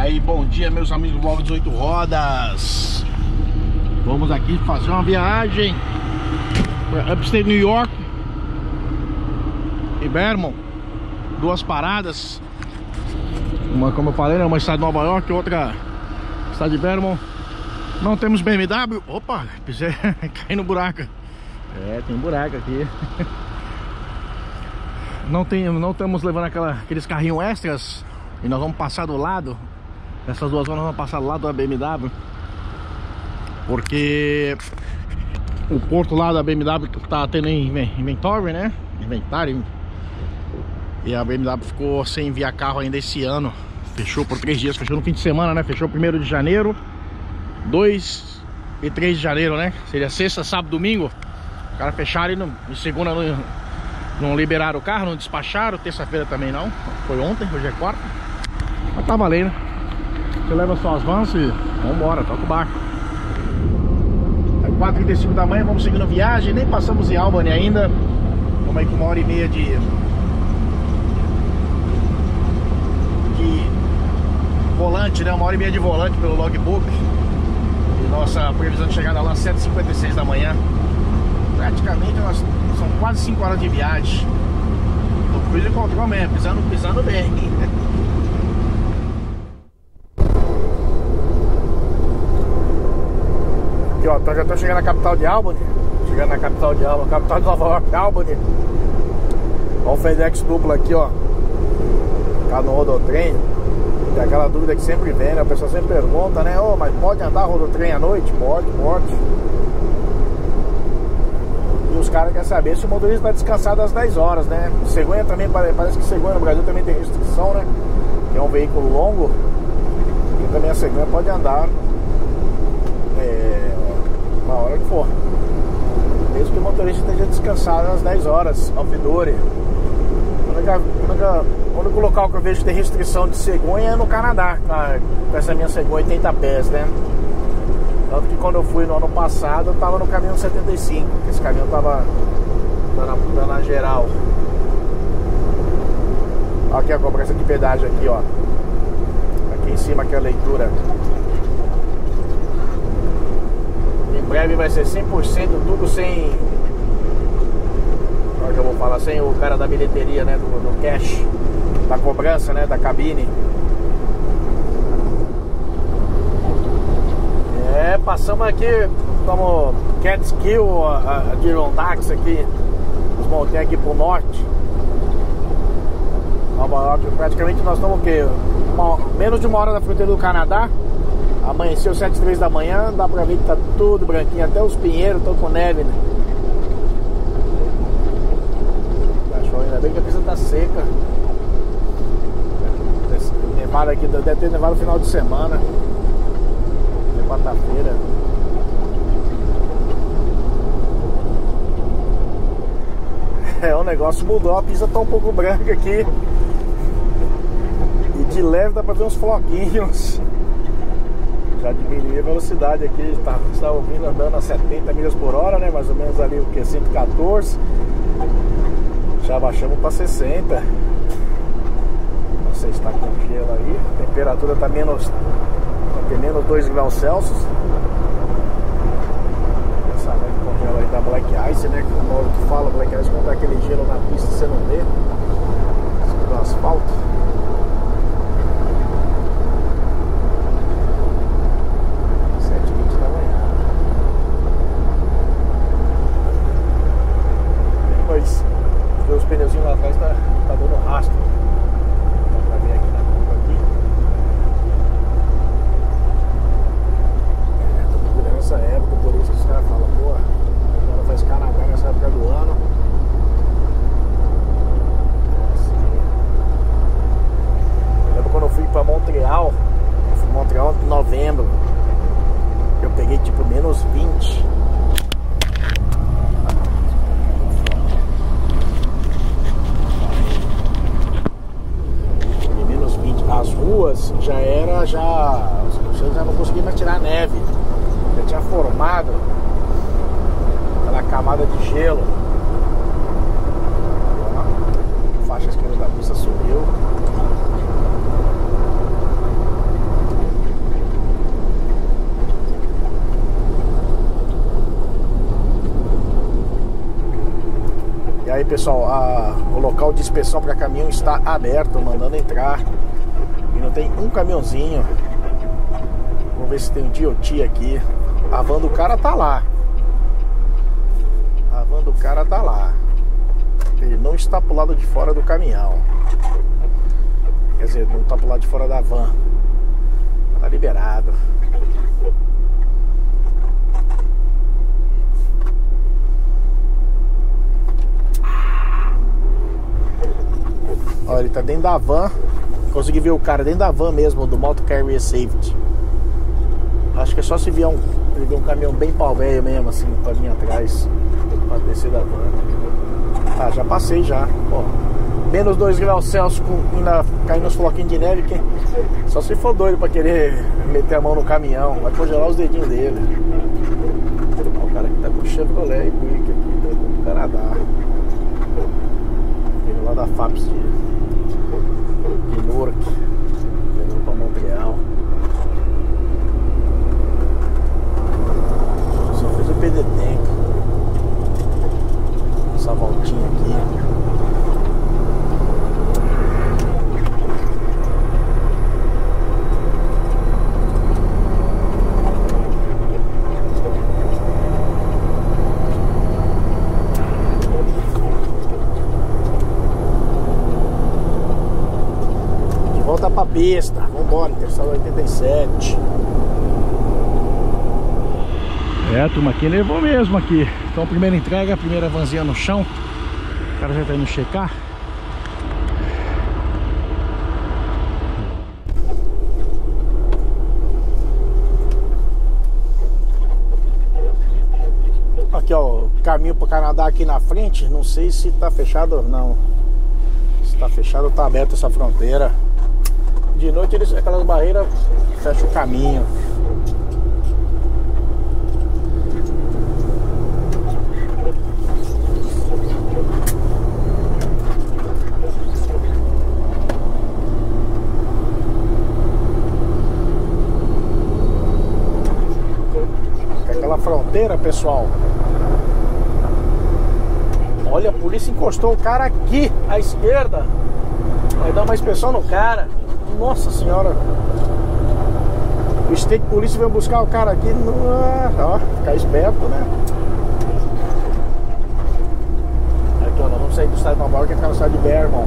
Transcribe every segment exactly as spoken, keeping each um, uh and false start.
aí, bom dia meus amigos do Blog dezoito Rodas. Vamos aqui fazer uma viagem para Upstate New York e Vermont. Duas paradas. Uma, como eu falei, né, uma está de Nova York, outra está de Vermont. Não temos B M W. Opa, pisei, caí no buraco. É, tem buraco aqui. Não, tem, não estamos levando aquela, aqueles carrinhos extras. E nós vamos passar do lado. Essas duas zonas vamos passar do lado da B M W. Porque o porto lá da B M W tá tendo inventório, né? Inventário. E a B M W ficou sem enviar carro ainda esse ano. Fechou por três dias, fechou no fim de semana, né? Fechou primeiro de janeiro, dois e três de janeiro, né? Seria sexta, sábado, domingo. Os caras fecharam e no, em segunda não, não liberaram o carro, não despacharam. Terça-feira também não. Foi ontem, hoje é quarta. Mas tá valendo. Você leva suas vans e vambora, toca o barco. É quatro e trinta e cinco da manhã, vamos seguindo a viagem. Nem passamos em Albany ainda. Estamos aí com uma hora e meia de... de volante, né? Uma hora e meia de volante pelo logbook. E nossa previsão de chegada lá sete e cinquenta e seis da manhã. Praticamente nós, são quase cinco horas de viagem. No cruise control mesmo, pisando, pisando bem. Aqui ó, então já tô chegando na capital de Albany. Chegando na capital de Albany, capital de Nova York, Albany. Olha o FedEx duplo aqui ó. Tá no rodotrem. Tem aquela dúvida que sempre vem, né? A pessoa sempre pergunta, né? Ô, oh, mas pode andar rodotrem à noite? Pode, pode. E os caras querem saber se o motorista vai descansar das dez horas, né? Cegonha também, parece que Cegonha no Brasil também tem restrição, né? Que é um veículo longo. E também a Cegonha pode andar é, na hora que for. Mesmo que o motorista esteja descansado às dez horas, off-duty. O único local que eu vejo que tem restrição de cegonha é no Canadá, com essa minha cegonha oitenta pés, né? Tanto que quando eu fui no ano passado, eu tava no caminhão setenta e cinco, que esse caminhão tava dando, dando a geral. Aqui a cobrança de pedágio aqui, ó. Aqui em cima aqui a leitura. Em breve vai ser cem por cento tudo sem... Agora que eu vou falar, sem o cara da bilheteria, né? Do, do cash, da cobrança, né? Da cabine. É, passamos aqui como Catskill, a, a Dirondax aqui. Desmontei aqui pro norte. Nova York, praticamente nós estamos o quê? Uma, menos de uma hora da fronteira do Canadá. Amanheceu sete e três da manhã, dá pra ver que tá tudo branquinho, até os pinheiros estão com neve, né? Ainda bem que a pista tá seca. Nevado aqui, deve ter nevado no final de semana. É quarta-feira. É, o negócio mudou, a pista tá um pouco branca aqui. E de leve dá pra ver uns floquinhos. Já diminui a velocidade aqui. Tá, estava ouvindo andando a setenta milhas por hora, né? Mais ou menos ali o que? cento e quatorze. Já baixamos para sessenta. Não sei se está com gelo aí. A temperatura está menos, tá menos dois graus Celsius. Essa neve congela aí da Black Ice, né? Que o modo que fala Black Ice, quando tá aquele gelo na pista você não vê. No asfalto. sete e vinte da manhã. Mas os pneuzinhos lá atrás tá, tá dando rastro. Dá pra ver aqui na curva aqui. É, tô procurando essa época, por isso que os caras falam, pô, agora faz Canadá nessa época do ano. Assim. Eu lembro quando eu fui pra Montreal, eu fui pra Montreal em novembro. Eu peguei tipo menos vinte. As ruas já era, já você já não conseguia mais tirar neve, já tinha formado aquela camada de gelo. A faixa esquerda da pista subiu. pessoal, a, o local de inspeção para caminhão está aberto, mandando entrar. E não tem um caminhãozinho. Vamos ver se tem um D O T aqui. A van do cara tá lá. A van do cara tá lá. Ele não está pro lado de fora do caminhão. Quer dizer, não tá pro lado de fora da van. Tá liberado. Olha, ele tá dentro da van. Consegui ver o cara dentro da van mesmo, do Moto Carrier Safety. Acho que é só se vier um, ele vier um caminhão bem pau velho mesmo, assim, pra vir atrás, pra descer da van. Ah, já passei já. Ó, menos dois graus Celsius com, ainda caindo uns floquinhos de neve. Que, só se for doido pra querer meter a mão no caminhão, vai congelar os dedinhos dele. Ó, o cara que tá com Chevrolet e Buick aqui, tá do Canadá. Vindo lá da FAPS de, de Newark, levando pra Montreal. Só fez o P D Tempo. Essa voltinha aqui. Volta pra pista, vambora, Intersala oitenta e sete. É, a turma aqui levou mesmo aqui. Então, primeira entrega, primeira vanzinha no chão. O cara já tá indo checar. Aqui, ó, caminho pro Canadá aqui na frente. Não sei se tá fechado ou não. Se tá fechado ou tá aberta essa fronteira. De noite, eles, aquelas barreiras fecham o caminho. Aquela fronteira, pessoal. Olha, a polícia encostou o cara aqui à esquerda. Vai dar uma inspeção no cara. Nossa senhora. O State Police veio buscar o cara aqui no... Ó, ficar esperto, né? Aqui, ó, nós vamos sair do estado de Nova York e ficar no estado de Vermont.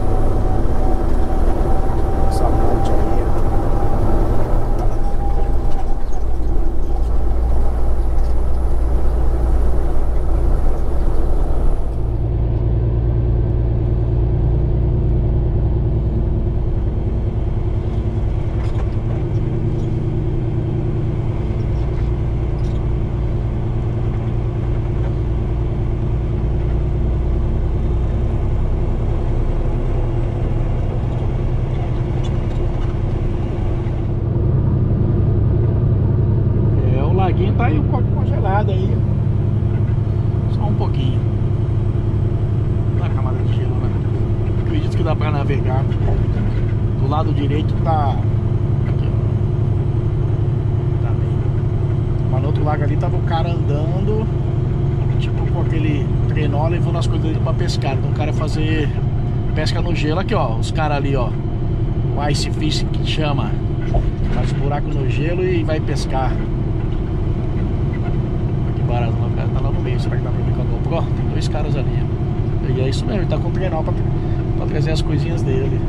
Essa ponte aí. Tá aí um pouco congelado aí. Só um pouquinho. Na camada de gelo, né? Acredito que dá pra navegar. Do lado direito tá. Aqui, ó. Tá bem. Mas no outro lado ali tava o cara andando. Tipo com aquele trenó levando as coisas dele pra pescar. Então o cara fazer pesca no gelo. Aqui, ó. Os caras ali, ó. O ice fishing que chama. Faz buraco no gelo e vai pescar. Barato, o cara tá lá no meio. Será que dá pra ver com a GoPro? Ó, tem dois caras ali. E é isso mesmo, ele tá com o trenó pra, pra trazer as coisinhas dele.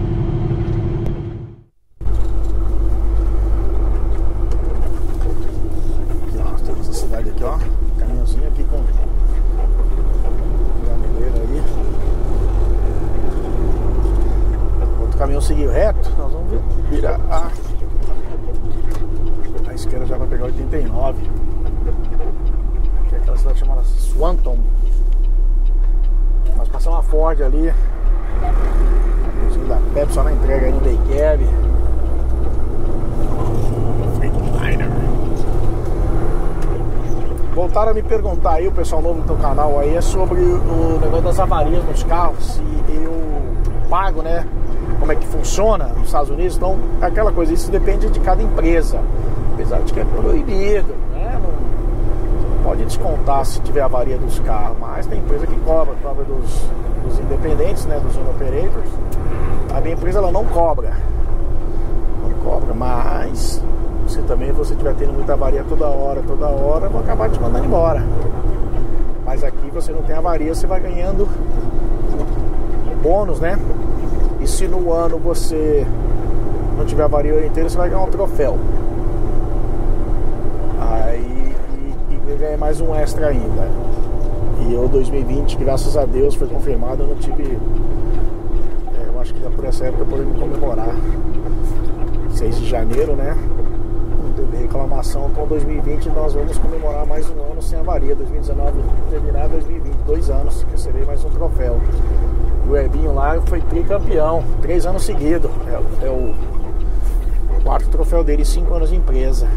Aqui, ó, temos a cidade aqui, ó. Caminhãozinho aqui com gameleira aí. Outro caminhão seguiu reto. Nós vamos virar a, a esquerda já vai pegar oitenta e nove. Aquela cidade chamada Swanton. Nós passamos uma Ford ali. Da Pep só na entrega aí no Day Cab. Freightliner. Voltaram a me perguntar aí, o pessoal novo do canal aí, é sobre o negócio das avarias nos carros. Se eu pago, né? Como é que funciona nos Estados Unidos. Então, aquela coisa, isso depende de cada empresa. Apesar de que é proibido, né? Não, pode descontar se tiver avaria dos carros, mas tem empresa que cobra, cobra dos, dos independentes, né, dos owner operators. A minha empresa ela não cobra, não cobra, mas se também você estiver tendo muita avaria toda hora, toda hora, vão acabar te mandando embora. Mas aqui você não tem avaria, você vai ganhando bônus, né? E se no ano você não tiver avaria o ano inteiro, você vai ganhar um troféu. Aí e, e ganha mais um extra ainda. E eu dois mil e vinte, graças a Deus, foi confirmado, eu não tive. É, eu acho que já por essa época podemos comemorar. seis de janeiro, né? Não teve reclamação. Então dois mil e vinte nós vamos comemorar mais um ano sem avaria. dois mil e dezenove terminar, dois mil e vinte, dois anos, receber mais um troféu. O Ebinho lá foi tricampeão, três anos seguidos. É, é o quarto troféu dele, cinco anos de empresa.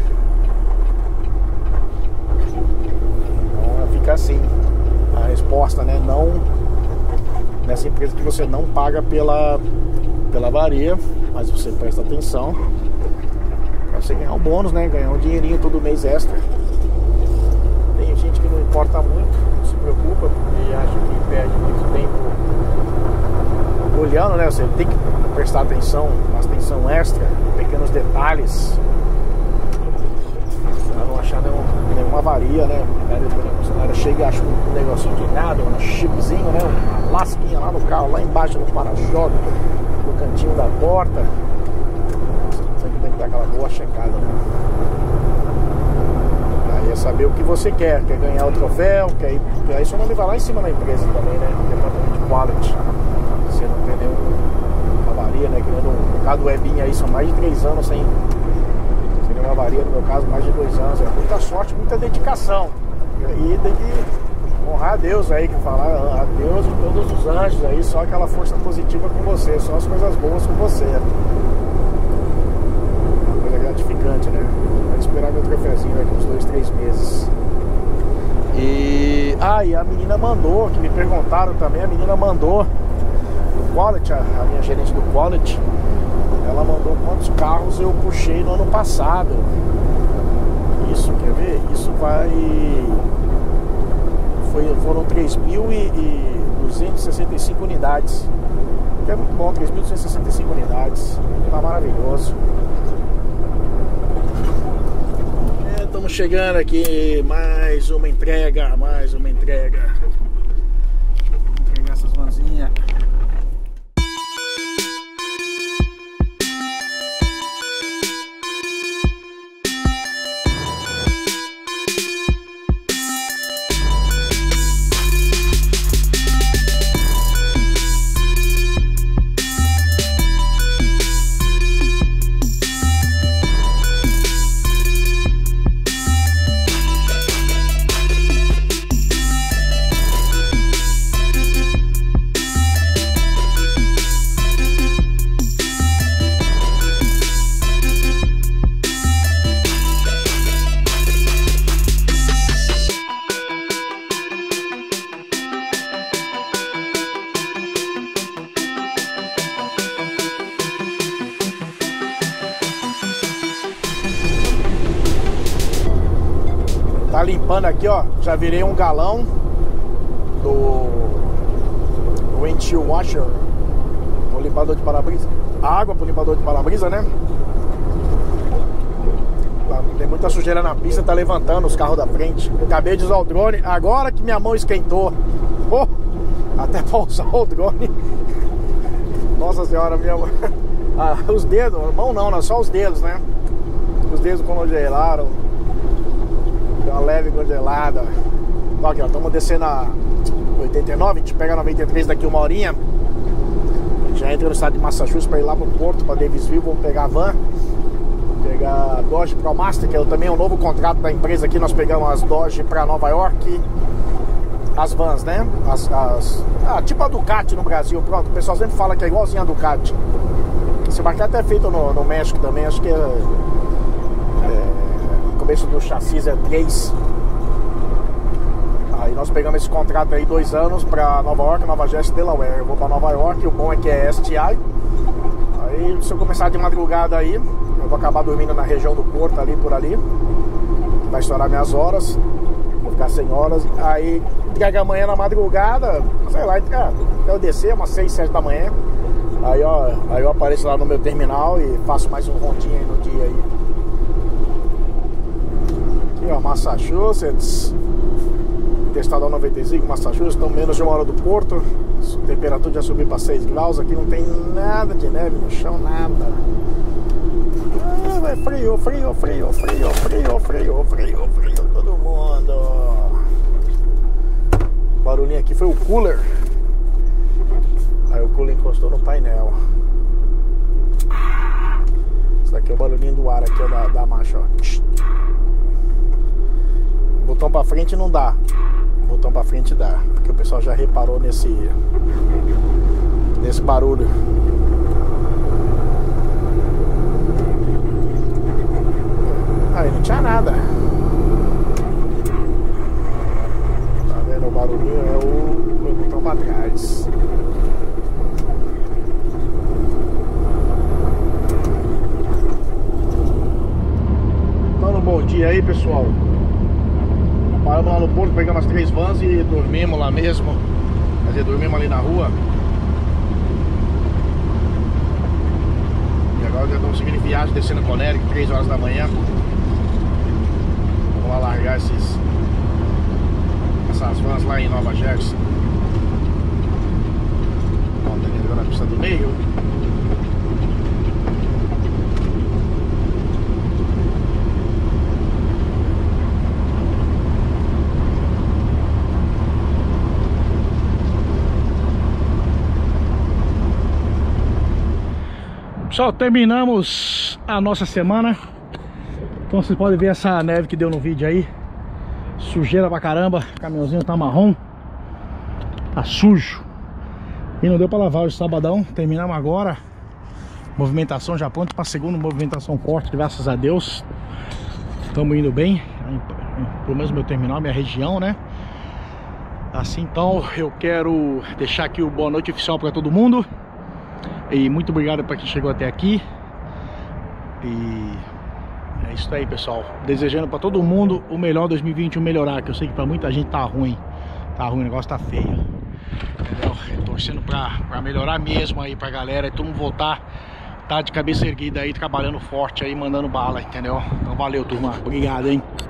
Então fica assim a resposta, né? Não nessa empresa que você não paga pela, pela avaria, mas você presta atenção pra você ganhar um bônus, né? Ganhar um dinheirinho todo mês extra. Tem gente que não importa muito, não se preocupa, porque acha que perde muito tempo olhando, né? Você tem que prestar atenção, uma atenção extra, pequenos detalhes, pra não achar nenhum, nenhuma avaria, né? Aí depois a funcionária chega e acha um negocinho de nada, um chipzinho, né? Uma lasquinha lá no carro, lá embaixo no para-choque, no cantinho da porta. Você tem que dar aquela boa checada, né? Aí é saber o que você quer, quer ganhar o troféu, quer ir, aí seu nome vai lá em cima da empresa também, né? Departamento de quality. Você não tem nenhuma avaria, né? Que no caso do Ebinho aí são mais de três anos sem, sem nenhuma avaria, no meu caso mais de dois anos. É muita sorte, muita dedicação. E tem que honrar a Deus aí, que falar a Deus e todos os anjos aí, só aquela força positiva com você, só as coisas boas com você. Uma coisa gratificante, né? Vai esperar meu troféuzinho daqui uns dois, três meses. E. Ah, e a menina mandou, que me perguntaram também, a menina mandou do Quality, a, a minha gerente do Quality, ela mandou quantos carros eu puxei no ano passado. Isso, quer ver? Isso vai. Foi, foram três mil duzentas e sessenta e cinco unidades. Que é muito bom, três mil duzentas e sessenta e cinco unidades. Tá maravilhoso. É, estamos chegando aqui. Mais uma entrega, mais uma entrega. Vou entregar essas vanzinhas. Tá limpando aqui, ó. Já virei um galão do windshield washer, o limpador de para-brisa. Água pro limpador de para-brisa, né? Tem muita sujeira na pista, tá levantando os carros da frente. Acabei de usar o drone, agora que minha mão esquentou. Oh, até pra usar o drone. Nossa senhora, minha mão. Ah, os dedos, a mão não, não, só os dedos, né? Os dedos congelaram. Deu uma leve congelada. Então, aqui, ó, estamos descendo a oitenta e nove, a gente pega a noventa e três daqui uma horinha. Já entra no estado de Massachusetts para ir lá pro porto, para Davisville. Vamos pegar a van, pegar a Dodge ProMaster, que é também um novo contrato da empresa aqui. Nós pegamos as Dodge para Nova York, as vans, né? As, as, ah, tipo a Ducati no Brasil. Pronto, o pessoal sempre fala que é igualzinho a Ducati. Esse barco até é feito no, no México também, acho que é, é o começo do chassi é três. Aí nós pegamos esse contrato aí, dois anos, pra Nova York, Nova Jersey, Delaware. Eu vou pra Nova York, o bom é que é S T I. Aí se eu começar de madrugada aí, eu vou acabar dormindo na região do porto ali, por ali. Vai estourar minhas horas. Vou ficar cem horas. Aí entrega amanhã na madrugada, sei lá, entrega, até eu descer, umas seis, sete da manhã. Aí, ó, aí eu apareço lá no meu terminal e faço mais um rondinho aí no dia aí. Aqui, ó, Massachusetts. Estadão noventa e cinco, Massachusetts, estão menos de uma hora do porto. A temperatura já subiu para seis graus. Aqui não tem nada de neve no chão, nada. Ah, é frio, frio, frio, frio, frio, frio, frio, frio, todo mundo. O barulhinho aqui foi o cooler. Aí o cooler encostou no painel. Isso daqui é o barulhinho do ar aqui, ó, da, da marcha, ó. Botão pra frente não dá. Botão pra frente dá, porque o pessoal já reparou nesse nesse barulho. Aí não tinha nada. Tá vendo? O barulhinho é o, o botão pra trás. Então, um bom dia aí, pessoal. Paramos lá no porto, pegamos as três vans e dormimos lá mesmo. Quer dizer, dormimos ali na rua. E agora já estamos seguindo viagem, descendo Conérico, três horas da manhã. Vamos lá largar esses, essas vans lá em Nova Jersey. Vamos agora na pista do meio. Pessoal, terminamos a nossa semana. Então vocês podem ver essa neve que deu no vídeo aí. Sujeira pra caramba. O caminhãozinho tá marrom, tá sujo. E não deu pra lavar hoje, sabadão. Terminamos agora. Movimentação já pronto pra segunda movimentação forte, graças a Deus. Estamos indo bem. Pelo menos meu terminal, minha região, né? Assim, então eu quero deixar aqui o boa noite oficial pra todo mundo. E muito obrigado para quem chegou até aqui. E é isso aí, pessoal. Desejando para todo mundo o melhor dois mil e vinte e um melhorar, que eu sei que para muita gente tá ruim. Tá ruim, o negócio tá feio. Entendeu? Torcendo para melhorar mesmo aí pra galera e todo mundo voltar, tá de cabeça erguida aí, trabalhando forte aí, mandando bala, entendeu? Então valeu, turma. Obrigado, hein?